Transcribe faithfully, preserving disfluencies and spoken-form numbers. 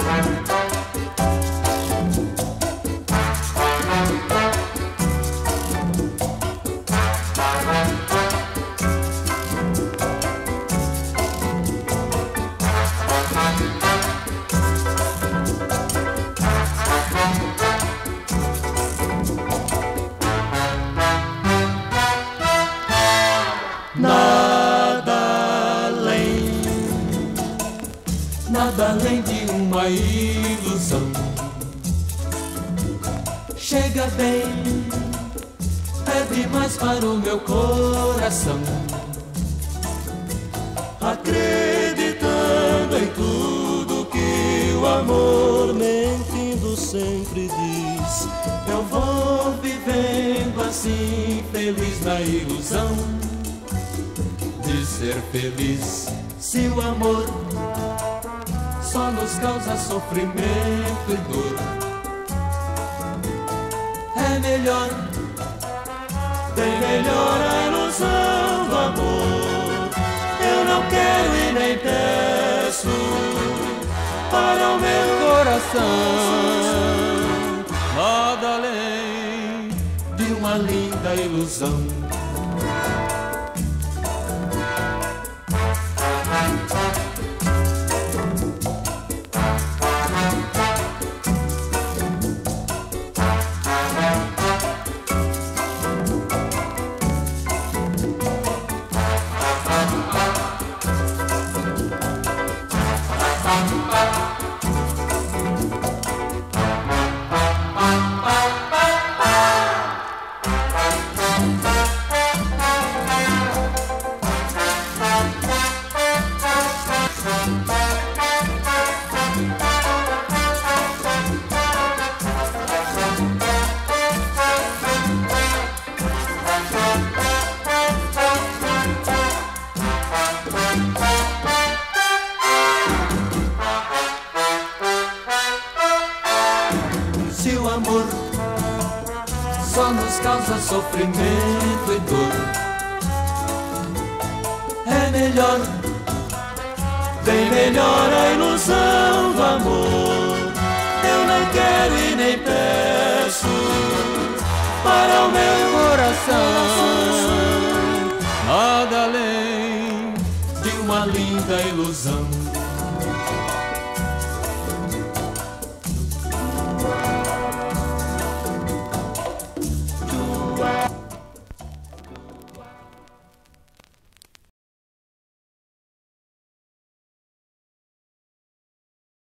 Nada além de uma ilusão. Chega bem, pede mais para o meu coração. Acreditando em tudo que o amor mentindo sempre diz, eu vou vivendo assim, feliz na ilusão de ser feliz. Se o amor só nos causa sofrimento e dor, é melhor, bem melhor a ilusão do amor. Eu não quero e nem peço para o meu coração nada além de uma linda ilusão. Se o amor só nos causa sofrimento e dor, é melhor, bem melhor a ilusão do amor. Eu não quero e nem peço para o meu coração nada além de uma linda ilusão.